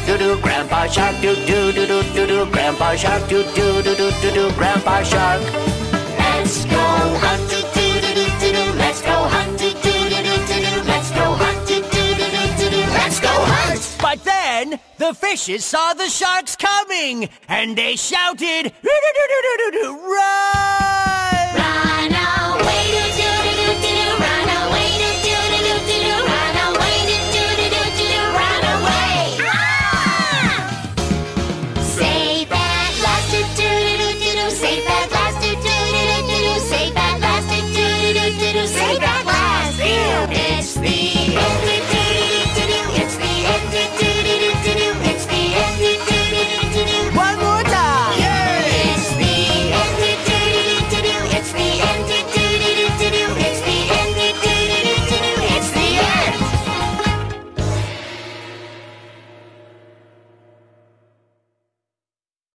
do, Grandpa Shark, do do do do do do, Grandpa Shark, do do do do do do, Grandpa Shark. Let's go hunt, do do do do do, let's go hunt, do do do do do, let's go hunt, do do do do do, let's go hunt. But then the fishes saw the sharks coming, and they shouted, "Run!"